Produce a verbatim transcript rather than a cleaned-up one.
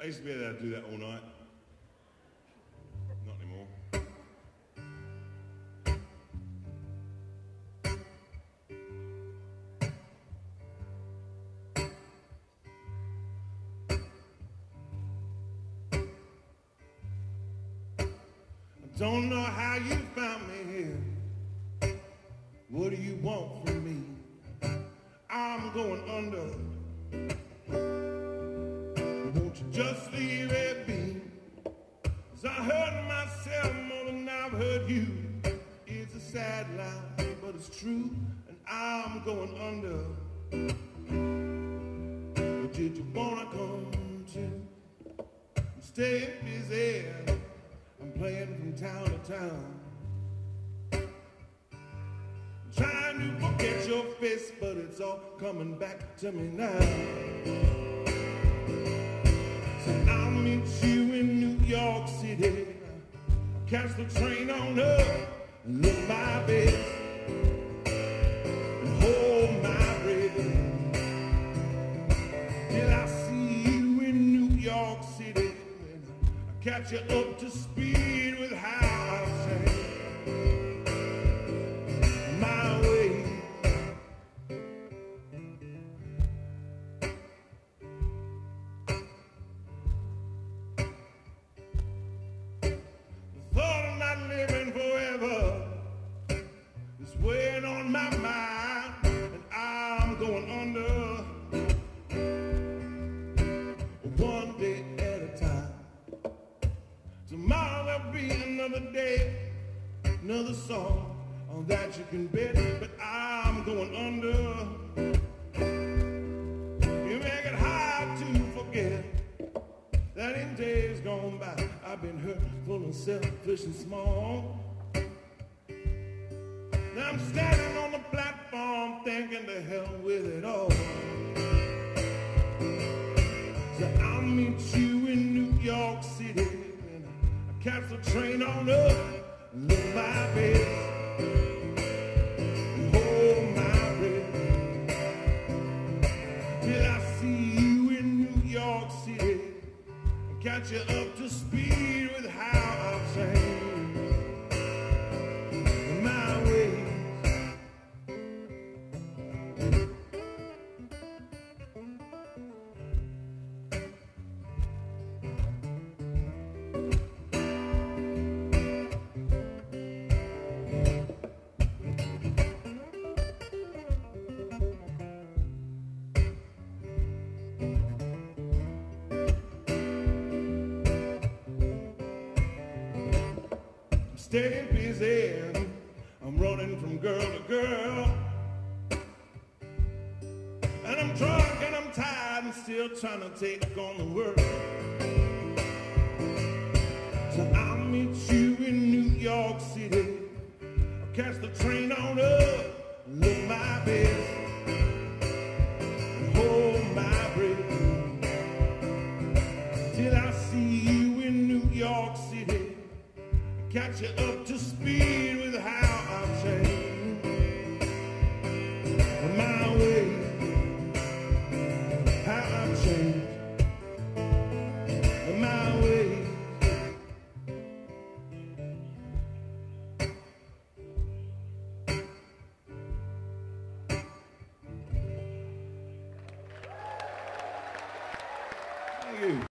I used to be able to do that all night. Not anymore. I don't know how you found me here. What do you want from me? I'm going under. Won't you just leave it be? 'Cause I hurt myself more than I've hurt you. It's a sad lie, but it's true, and I'm going under. But did you wanna come too? I'm staying busy. I'm playing from town to town. Trying to forget your face, but it's all coming back to me now. So I'll meet you in New York City. I'll catch the train on up and look my best and hold my breath till I see you in New York City. I'll catch you up to speed with how I sing. Living forever is weighing on my mind, and I'm going under. One day at a time. Tomorrow there'll be another day, another song on that you can bet, but I'm going under. You make it hard to forget that in days gone by I've been hurt, full and selfish and small. Now I'm standing on the platform thinking to hell with it all. So I'll meet you in New York City, and I catch the train on up and look my best and hold my breath till I see you in New York City. Catch you up to speed with how I've changed my ways. Staying busy, I'm running from girl to girl, and I'm drunk and I'm tired and still trying to take on the world. So I'll meet you in New York City. I'll catch the train on up and look my best and hold my breath till I see you in New York City. Catch you up to speed with how I've changed my way, how I've changed my way. Thank you.